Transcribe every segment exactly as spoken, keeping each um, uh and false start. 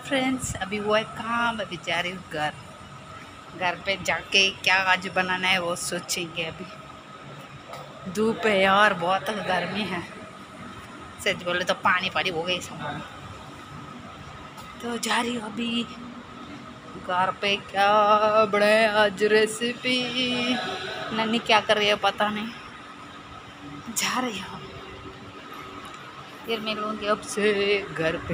Friends, अभी वो है काम, अभी जा रही हूँ घर। घर पे जाके क्या आज बनाना है वो सोचेंगे। अभी धूप है यार, बहुत गर्मी है। सच बोले तो पानी पानी हो गई सब। तो जा रही हूँ अभी घर पे। क्या बनाए आज रेसिपी, नन्नी क्या कर रही है पता नहीं। जा रही हूँ, फिर मिलूंगी अब से घर पे।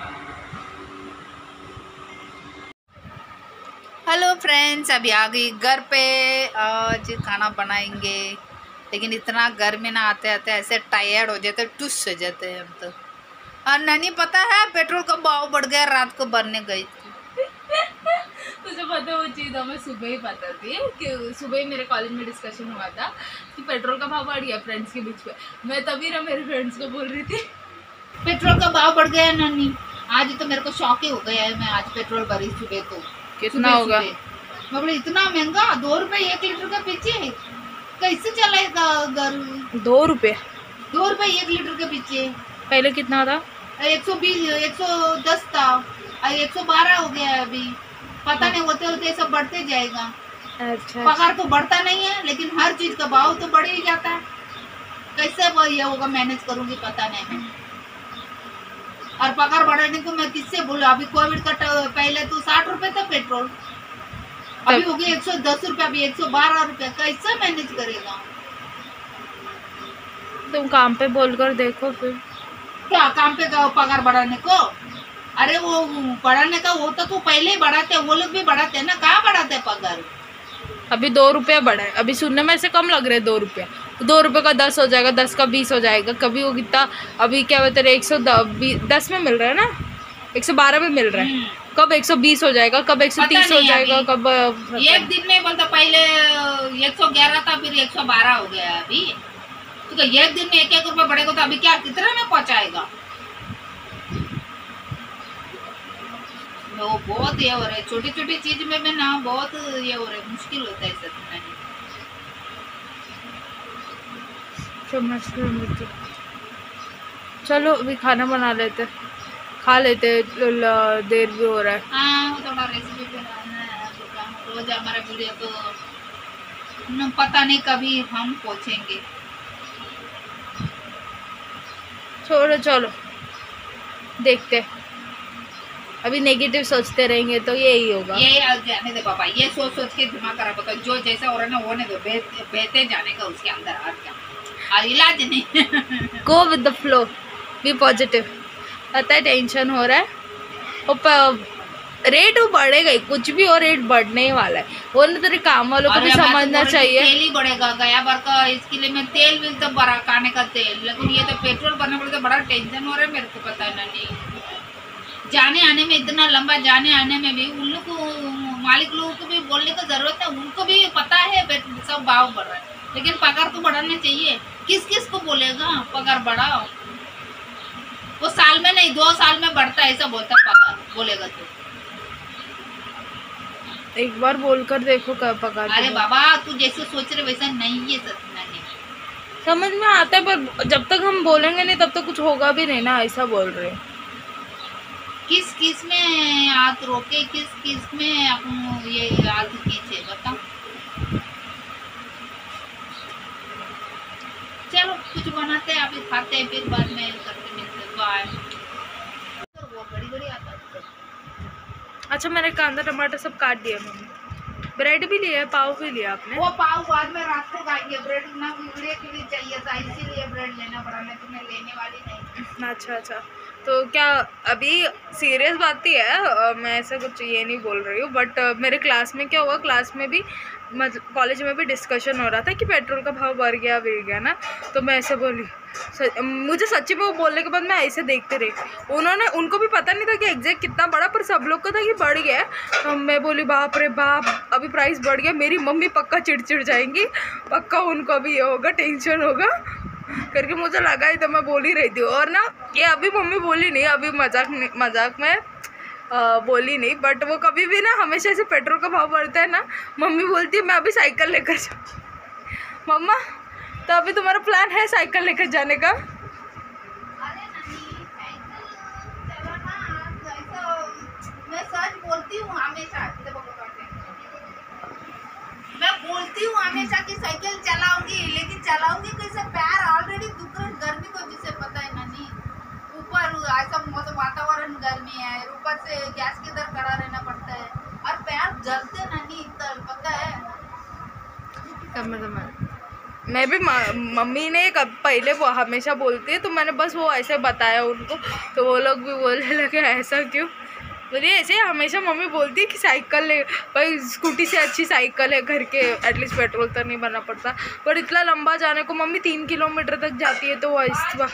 हेलो फ्रेंड्स, अभी आ गई घर पे। आज खाना बनाएंगे, लेकिन इतना गर्मी ना आते आते ऐसे टायर्ड हो जाते, टुस हो जाते हैं हम तो। और ननी पता है पेट्रोल का भाव बढ़ गया, रात को भरने गई थी। तुझे पता है वो चीज़ हमें सुबह ही पता थी कि सुबह ही मेरे कॉलेज में डिस्कशन हुआ था कि पेट्रोल का भाव बढ़ गया फ्रेंड्स के बीच में। मैं तभी ना मेरे फ्रेंड्स को बोल रही थी पेट्रोल का भाव बढ़ गया ननी। आज तो मेरे को शौक ही हो गया है। मैं आज पेट्रोल भरी सुबह तो। कितना होगा? मैं बोली इतना महंगा, दो रुपए एक लीटर का पीछे कैसे चलेगा घर? दो रुपये दो रुपए एक लीटर के पीछे। पहले कितना था? एक सौ बीस एक सौ दस था, एक सौ बारह हो गया है अभी। पता नहीं, होते होते सब बढ़ते जाएगा। अच्छा, पगार तो बढ़ता नहीं है, लेकिन हर चीज का भाव तो बढ़ ही जाता है। कैसे वो ये होगा, मैनेज करूंगी पता नहीं मैं। और पगार बढ़ाने को मैं किससे बोलूं? अभी कोविड का पहले तो साठ रुपए था पेट्रोल, अभी हो गया एक सौ दस रुपए, अभी एक सौ बारह रुपए। कैसे मैनेज करेगा? तुम काम पे बोलकर देखो फिर। क्या काम पे का पगार बढ़ाने को? अरे वो बढ़ाने का वो तो तू पहले ही बढ़ाते, वो लोग भी बढ़ाते ना, कहाँ बढ़ाते पगार? अभी दो रुपया बढ़ा है। अभी सुनने में ऐसे कम लग रहा है दो रुपया। दो रुपये का दस हो जाएगा, दस का बीस हो जाएगा। कभी वो कितना, अभी क्या बता रहे, एक सौ दस में मिल रहा है ना, एक सौ बारह में मिल रहा है। कब एक सौ बीस हो जाएगा, कब एक सौ तीस हो जाएगा, कब एक दिन में बोलता पहले एक सौ ग्यारह था, फिर एक सौ बारह हो गया अभी। तो एक दिन में एक एक रुपए बढ़ेगा तो अभी क्या कितना में पहुंचाएगा? वो बहुत ये हो रहा है, छोटी छोटी चीज में भी ना बहुत ये हो रहा है, मुश्किल होता है सब नहीं। समझ। चलो अभी खाना बना लेते, खा लेते, देर भी हो रहा है। हाँ, थोड़ा रेसिपी बनाना है। रोज हमारा वीडियो तो पता नहीं कभी हम पहुंचेंगे। छोड़ो, चलो देखते। अभी नेगेटिव सोचते रहेंगे तो यही होगा। ये जाने दे पापा, ये सोच सोच के दिमाग खराब होता है। जो जैसा हो रहा है ना होने दो, बहते जाने का उसके अंदर। और क्या, और इलाज नहीं। Go with the flow, be positive. पता है टेंशन हो रहा है, और रेट वो बढ़ेगा ही, कुछ भी और रेट बढ़ने ही वाला है। वो ना तेरे काम वालों को भी समझना चाहिए। तेल ही बढ़ेगा गया बार का, इसके लिए मैं तेल भी तो बड़ा खाने का तेल, लेकिन ये तो पेट्रोल भरने वाले तो बड़ा टेंशन हो रहा है मेरे को। पता है नहीं, जाने आने में, इतना लंबा जाने आने में भी उन लोग को, मालिक लोगों को भी बोलने की जरूरत है। उनको भी पता है सब भाव बढ़ रहा है, लेकिन पगार तो बढ़ाना चाहिए। किस किस को बोलेगा पगार बढ़ाओ? वो साल में नहीं, दो साल में बढ़ता है ऐसा बोलता है पगार, बोलेगा तो। एक बार बोलकर देखो कब पगार। अरे बाबा, तू जैसे सोच रहे वैसा नहीं है, सच नहीं। समझ में आता है, पर जब तक हम बोलेंगे नहीं तब तक कुछ होगा भी नहीं ना, ऐसा बोल रहे। किस किस में हाथ रोके, किस किस में अपन ये हाथ खींचे, बताओ। चलो कुछ बनाते हैं, अभी खाते हैं, फिर बाद में करते मिलते। बाय। वो बड़ी बड़ी आता है। अच्छा, मैंने कांदा टमाटर सब काट दिया मम्मी। ब्रेड भी लिया है, पाव भी लिया आपने? वो पाव बाद में रात को खाएंगे, ब्रेड ना वीडियो के लिए चाहिए था, इसीलिए ब्रेड लेना पड़ा, नहीं तो मैं लेने वाली नहीं। अच्छा अच्छा, तो क्या अभी सीरियस बात ही है, मैं ऐसा कुछ ये नहीं बोल रही हूँ, बट मेरे क्लास में क्या हुआ, क्लास में भी, कॉलेज में भी डिस्कशन हो रहा था कि पेट्रोल का भाव बढ़ गया बढ़ गया ना। तो मैं ऐसे बोली, सच, मुझे सच्ची में वो बोलने के बाद मैं ऐसे देखते रही। उन्होंने, उनको भी पता नहीं था कि एग्जैक्ट कितना बढ़ा, पर सब लोग को था कि बढ़ गया। तो मैं बोली बाप रे बाप, अभी प्राइस बढ़ गया, मेरी मम्मी पक्का चिड़चिड़ जाएंगी, पक्का उनको अभी ये होगा, टेंशन होगा करके मुझे लगा ही, तो मैं बोल ही रही थी। और ना ये अभी मम्मी बोली नहीं, अभी मजाक मजाक में आ, बोली नहीं, बट वो कभी भी ना, हमेशा ऐसे पेट्रोल का भाव बढ़ता है ना, मम्मी बोलती है मैं अभी साइकिल लेकर जाऊँ। मम्मा, तो अभी तुम्हारा प्लान है साइकिल लेकर जाने का? बोलती हूँ हमेशा कि साइकिल चलाऊंगी, लेकिन चलाऊंगी कैसे, पैर ऑलरेडी दुख रहे गर्मी को, जिसे पता है नानी। ऊपर ऐसा मौसम वातावरण गर्मी है, ऊपर से गैस के इधर खड़ा रहना पड़ता है और पैर जलते नानी, इतना पता है। समझ समझ मैं भी मम्मी ने कब पहले वो हमेशा बोलती है, तो मैंने बस वो ऐसे बताया उनको, तो वो लोग भी बोलने लगे ऐसा क्यों। बोलिए ऐसे हमेशा मम्मी बोलती है कि साइकिल ले भाई, स्कूटी से अच्छी साइकिल है, घर के एटलीस्ट पेट्रोल तो नहीं भरना पड़ता। पर इतना लंबा जाने को मम्मी तीन किलोमीटर तक जाती है, तो वो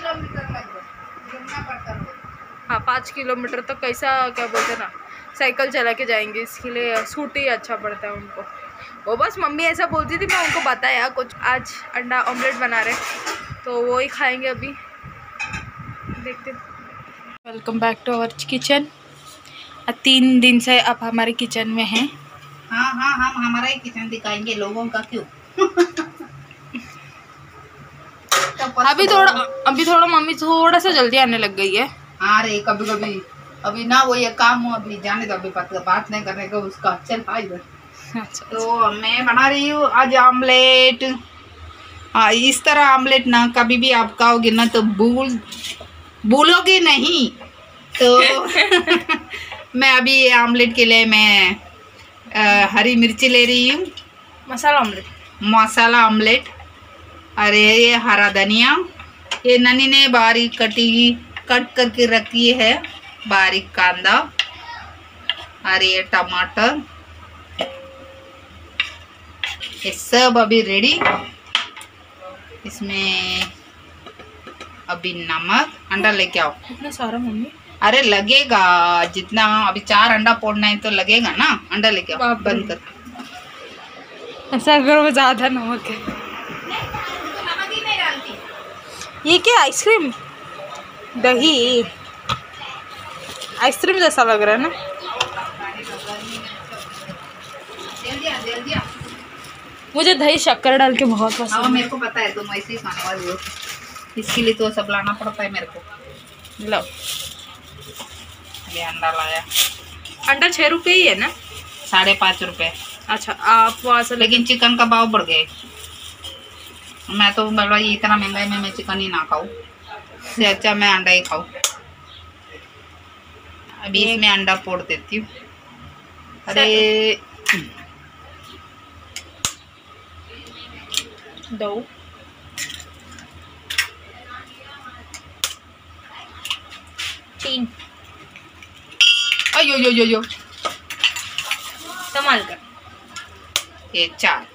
हाँ पाँच किलोमीटर तक कैसा क्या बोलते हैं ना, साइकिल चला के जाएंगे, इसके लिए स्कूटी अच्छा पड़ता है उनको। वो बस मम्मी ऐसा बोलती थी, मैं उनको बताया कुछ। आज अंडा ऑमलेट बना रहे, तो वो ही खाएंगे अभी, देखते। Welcome back to our kitchen. तीन दिन से आप हमारे किचन में हैं। हाँ हाँ हम हमारा ही किचन दिखाएंगे, लोगों का क्यों। अभी थोड़ा अभी थोड़ा मम्मी थोड़ा सा जल्दी आने लग गई है। हाँ रे, कभी कभी अभी ना वो ये काम हो, अभी जाने दो, अभी बात नहीं करने का उसका। चल आ इधर। अच्छा, तो मैं बना रही हूँ आज आमलेट। हाँ, इस तरह आमलेट ना कभी भी आप खाओगे ना तो भूल भूलोगे नहीं। तो मैं अभी ये आमलेट के लिए मैं आ, हरी मिर्ची ले रही हूँ, मसाला ऑमलेट मसाला ऑमलेट। अरे ये हरा धनिया, ये ननी ने बारीक कटी कट करके रखी है, बारीक कांदा। और ये टमाटर, ये सब अभी रेडी। इसमें अभी नमक, अंडा लेके आओ। इतना सारा मम्मी? अरे लगेगा जितना, अभी चार अंडा फोड़ना है तो लगेगा ना। अंडा लेके आओ, बंद कर। ऐसा अगर वो ज्यादा नमक है। नमक ही नहीं डालती। ये क्या आइसक्रीम, दही आइसक्रीम जैसा लग रहा है ना। जल्दी जल्दी आ। मुझे दही शक्कर डाल के बहुत पसंद है। मेरे को पता है तुम ऐसे ही खाने वाली हो, इसके लिए तो सब लाना पड़ता है मेरे को। लो ये अंडा लाया। अंडा छः रुपये ही है ना? साढ़े पाँच रुपये। अच्छा, आप वहाँ से। लेकिन चिकन का भाव बढ़ गए। मैं तो बोला इतना महंगाई में मैं चिकन ही ना खाऊं, इससे अच्छा मैं अंडा ही खाऊं। अभी इसमें अंडा फोड़ देती हूँ। अरे दो तीन, अयो यो यो यो संभाल कर। ये चार।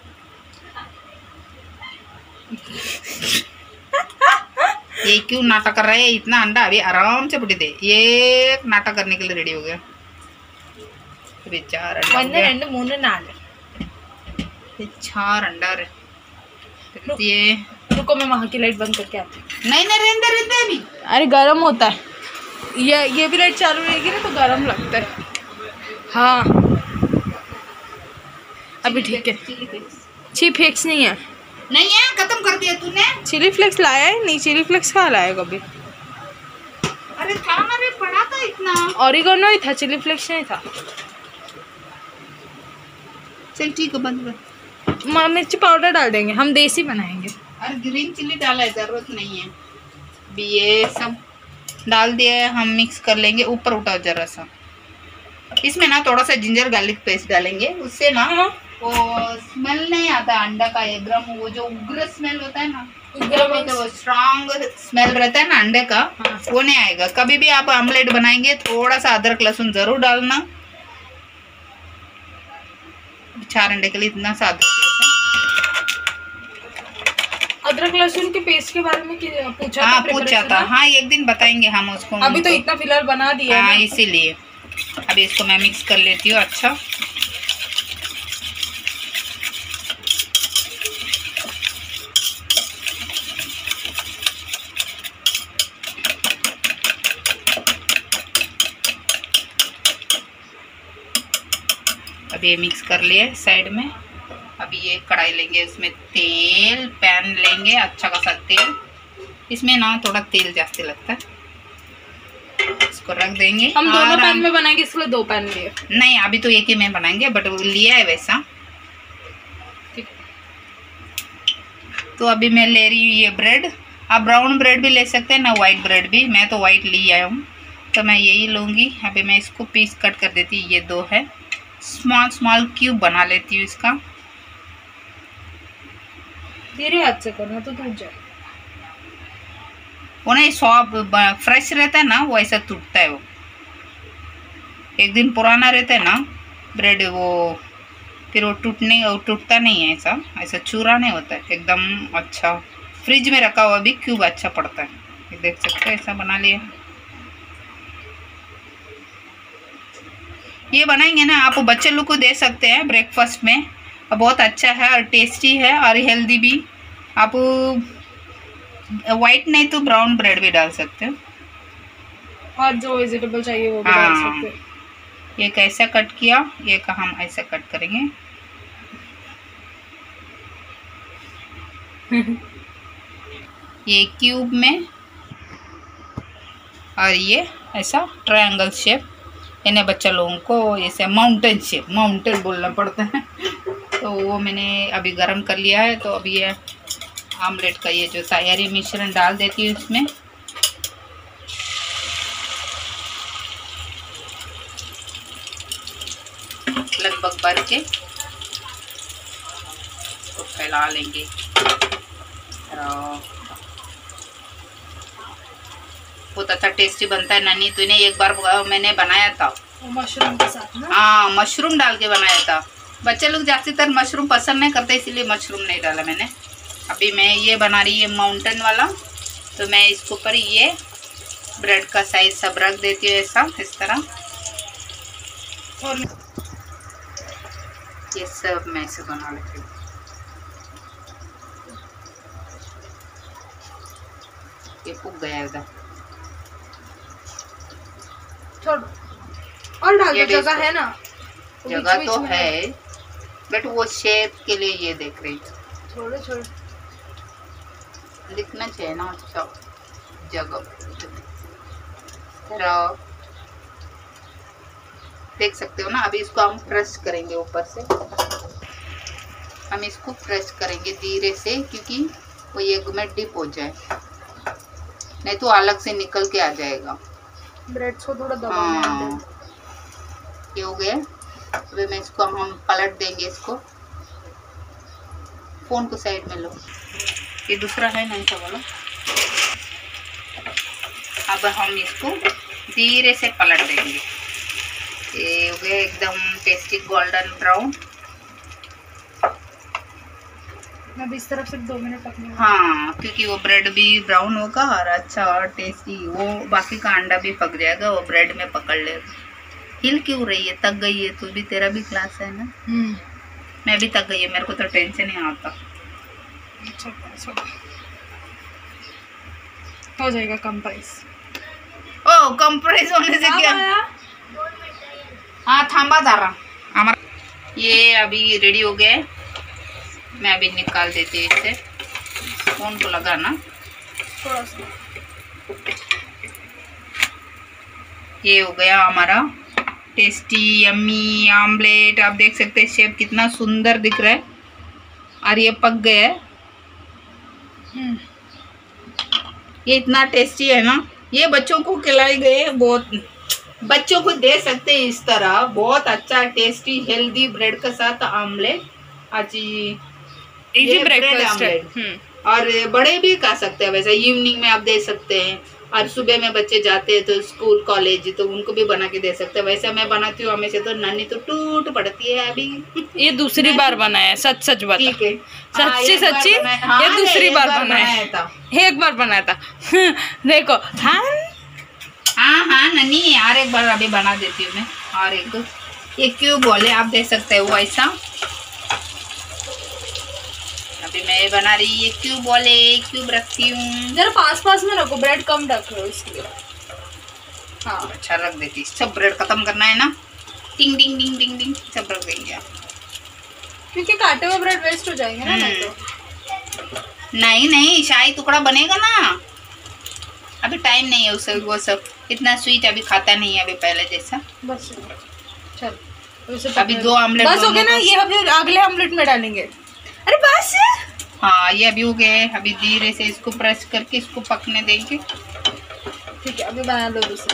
ये क्यों नाटक कर रहे हैं? इतना अंडा अभी आराम से फुटी दे। ये नाटक करने के लिए रेडी हो गया। अभी चार अंडा हो गया। ரெண்டு மூணு நாலு, ये चार अंडा रे। ये रुको मैं वहाँ की लाइट बंद करके आती हूँ। नहीं नहीं रहने रहने अभी। अरे गर्म होता है ये ये भी लाइट चालू रहेगी ना तो गर्म लगता है। हाँ अभी ठीक है। चिली फ्लेक्स नहीं है? नहीं है, खत्म कर दिया तूने। चिली फ्लेक्स लाया है? नहीं, चिली फ्लेक्स कहाँ लाया कभी? अरे था ना रे, पड़ा था इतना। ऑरिगेनो ही था, चिली फ्लेक्स नहीं था। चल ठीक है, बंद कर। मिर्ची पाउडर डाल देंगे, हम देसी बनाएंगे। अरे ग्रीन चिली डाला है, जरूरत नहीं है। अभी ये सब डाल दिया है, हम मिक्स कर लेंगे। ऊपर उठाओ जरा सा। इसमें ना थोड़ा सा जिंजर गार्लिक पेस्ट डालेंगे, उससे ना वो स्मेल नहीं आता अंडा का, एकदम वो जो उग्र स्मेल होता है ना, वो स्ट्रॉन्ग स्मेल रहता है ना अंडे का, वो नहीं आएगा। कभी भी आप ऑमलेट बनाएंगे थोड़ा सा अदरक लहसुन जरूर डालना। चार अंडे के लिए इतना सा अदरक लहसुन के पेस्ट के बारे में पूछा हाँ पूछा था। हाँ एक दिन बताएंगे हम उसको। अभी तो इतना फिलहाल बना दिया हाँ इसीलिए अभी इसको मैं मिक्स कर लेती हूँ। अच्छा अभी ये मिक्स कर लिए साइड में। अभी ये कढ़ाई लेंगे, इसमें तेल पैन लेंगे, अच्छा खासा तेल। इसमें ना थोड़ा तेल जास्ती लगता है, इसको रख देंगे। हम दोनों पैन में बनाएंगे, इसलिए दो पैन लिए। नहीं अभी तो एक ही में बनाएंगे, बट लिया है वैसा। तो अभी मैं ले रही हूँ ये ब्रेड। आप ब्राउन ब्रेड भी ले सकते हैं ना, वाइट ब्रेड भी। मैं तो वाइट ली आया हूँ, तो मैं यही लूँगी। अभी मैं इसको पीस कट कर देती हूँ। ये दो है, स्मॉल स्मॉल क्यूब बना लेती हूँ इसका। तेरे हाथ से करना तो टूट जाए। वो नहीं, सॉफ्ट फ्रेश रहता है ना, वो ऐसा टूटता है। वो एक दिन पुराना रहता है ना ब्रेड, वो फिर वो टूटने वो टूटता नहीं है। ऐसा ऐसा चूरा नहीं होता है, एकदम अच्छा। फ्रिज में रखा हुआ भी क्यूब अच्छा पड़ता है। ये देख सकते हैं, ऐसा बना लिया। ये बनाएंगे ना आप बच्चे लोग को दे सकते हैं ब्रेकफास्ट में, बहुत अच्छा है और टेस्टी है और हेल्दी भी। आप वाइट नहीं तो ब्राउन ब्रेड भी डाल सकते हैं, और जो वेजिटेबल चाहिए वो भी हाँ। डाल सकते हैं। ये कैसा कट किया, ये का हम ऐसा कट करेंगे। ये क्यूब में, और ये ऐसा ट्रायंगल शेप। इन्हें बच्चा लोगों को ऐसे माउंटेन शेप, माउंटेन बोलना पड़ता है। तो वो मैंने अभी गरम कर लिया है। तो अभी ये आमलेट का ये जो तैयारी मिश्रण डाल देती हूँ इसमें। लगभग भर के इसको फैला लेंगे। बहुत अच्छा टेस्टी बनता है। नन्ही तूने एक बार मैंने बनाया था मशरूम के साथ ना, हाँ, मशरूम डाल के बनाया था। बच्चे लोग ज्यादातर मशरूम पसंद नहीं करते, इसीलिए मशरूम नहीं डाला मैंने। अभी मैं ये बना रही है माउंटेन वाला। तो मैं इसके ऊपर ये ब्रेड का साइज सब रख देती हूँ ऐसा, इस तरह। और ये सब मैं ऐसे बना लेती हूँ। ये पुक गया इधर, छोड़ और डाल ये दो, भी जगह इसको- है ना, जगह बीच-बीच तो में है, बट वो शेप के लिए ये देख रही हूँ। छोड़ो छोड़ो, दिखना चाहिए ना अच्छा जगह। देख सकते हो ना। अभी इसको हम प्रेस करेंगे ऊपर से, हम इसको प्रेस करेंगे धीरे से, क्योंकि वो एग में डिप हो जाए, नहीं तो अलग से निकल के आ जाएगा। ब्रेड को थोड़ा दबाना है। हाँ, ये हो गया। अभी मैं इसको हम पलट देंगे इसको। फोन को साइड में लो, ये दूसरा है ना ऐसा वाला। अब हम इसको धीरे से पलट देंगे। ये हो गया एकदम टेस्टी गोल्डन ब्राउन। मैं भी इस तरफ सिर्फ दो मिनट रखने, हाँ, क्योंकि वो ब्रेड भी ब्राउन होगा और अच्छा और टेस्टी। वो बाकी का अंडा भी पक जाएगा, वो ब्रेड में पकड़ लेगा। हिल क्यों रही है, तक गई है? तू भी, तेरा भी क्लास है ना। मैं भी तक गई है, मेरे को तो टेंशन नहीं आता। अच्छा, अच्छा। हो जाएगा कंप्रेस। ओ, कंप्रेस होने से क्या? हाँ, थांबा दारा हमारा। ये अभी रेडी हो गया है। मैं अभी निकाल देती हूँ इससे। फोन को लगाना थोड़ा सा। ये हो गया हमारा टेस्टी यम्मी आमलेट। आप देख सकते हैं शेप कितना सुंदर दिख रहा है और ये पक गया है। ये इतना टेस्टी है ना, ये बच्चों को खिलाए गए, बहुत बच्चों को दे सकते हैं इस तरह। बहुत अच्छा टेस्टी हेल्दी ब्रेड के साथ आमलेट। आज इजी ये ब्रेड ब्रेकफास्ट है। आमलेट। और बड़े भी खा सकते हैं, वैसे इवनिंग में आप दे सकते हैं। और सुबह में बच्चे जाते हैं तो स्कूल कॉलेज, तो उनको भी बना के दे सकते हैं। वैसे मैं बनाती हूँ हमेशा, तो नन्ही तो टूट पड़ती है। अभी ये दूसरी बार बनाया, सच सच बता। ठीक है, सच्ची सच्ची ये दूसरी बार बनाया था, एक बार बनाया था। देखो, हाँ हाँ हाँ नन्ही, और एक बार अभी बना देती हूँ मैं। और एक दो ये क्यूब बोले, आप देख सकते हो ऐसा। अभी मैं बना रही ये क्यूब बोले, क्यूब रखती हूँ। जरा पास पास में रखो, ब्रेड कम रख रहे हो इसलिए। हाँ, अच्छा रख देती। सब ब्रेड खत्म करना है ना, टिंग टिंग टिंग टिंग टिंग सब रख देंगे आप, क्योंकि काटे हुए ब्रेड वेस्ट हो जाएंगे ना। नहीं तो नहीं नहीं, शाही टुकड़ा बनेगा ना। अभी टाइम नहीं है उसे, वो सब इतना स्वीट अभी खाता नहीं है अभी पहले जैसा। बस चल, अभी दो आमलेट बस हो गया ना। ये अभी अगले आमलेट में डालेंगे। अरे बस हाँ ये अभी हो गए, अभी धीरे से इसको प्रेस करके इसको पकने देंगे। ठीक है, अभी बना लो दूसरे।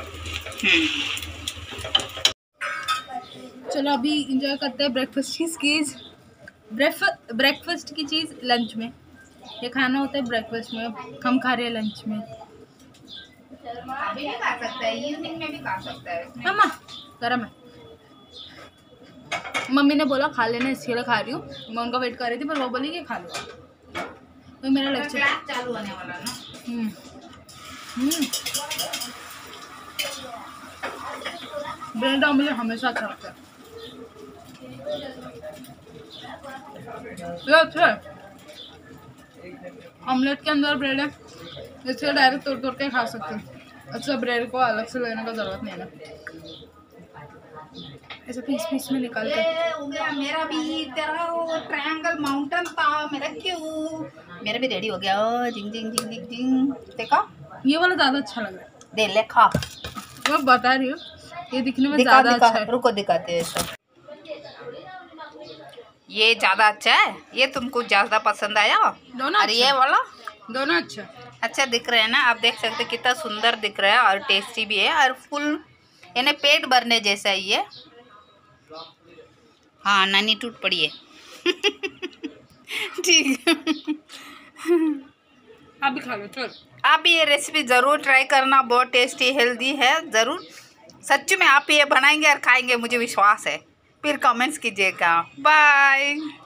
चलो अभी इंजॉय करते हैं ब्रेकफास्ट की चीज़। ब्रेकफास्ट ब्रेकफास्ट की चीज़ लंच में, ये खाना होता है ब्रेकफास्ट में, हम खा रहे हैं लंच में। अभी भी खा सकता है, इवनिंग में भी खा सकता है। मम्मा गरम है, मम्मी ने बोला खा लेना, इसके लिए खा रही हूँ। मैं उनका वेट कर रही थी पर वो बोली कि खा लो, तो मेरा लेक्चर क्लास चालू होने वाला ना। हम्म हम्म ब्रेड ऑमलेट हमेशा अच्छा लगता है। ये अच्छा है, ऑमलेट के अंदर ब्रेड है, इससे डायरेक्ट तोड़ तोड़ के खा सकते हैं। अच्छा, ब्रेड को अलग से लेने का जरूरत नहीं है, ऐसे पीस पीस में निकाल के। ये हो गया मेरा भी, तेरा वो ट्रायंगल माउंटेन था मेरा, क्यों मेरा भी रेडी हो गया। जिंग जिंग जिंग जिंग जिंग, देखा ये वाला ज़्यादा अच्छा लग रहा है, दे ले खा। मैं बता रही हूँ ये दिखने में दिखा ज़्यादा दिखा, अच्छा है। रुको दिखाते हैं सब। ये ज़्यादा अच्छा है, ये तुमको ज़्यादा पसंद आया। दोनों और ये वाला दोनों अच्छा अच्छा दिख रहा है ना, आप देख सकते हैं कितना सुंदर दिख रहा है और टेस्टी भी है और फुल यानी पेट भरने जैसा ही है। हाँ नानी टूट पड़ी है। ठीक आप भी खा लो। चल आप भी ये रेसिपी ज़रूर ट्राई करना, बहुत टेस्टी हेल्दी है। ज़रूर सच में आप ये बनाएंगे और खाएंगे, मुझे विश्वास है। फिर कमेंट्स कीजिएगा। बाय।